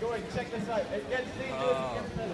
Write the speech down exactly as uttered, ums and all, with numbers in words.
Joy, check this out. It gets dangerous. Oh.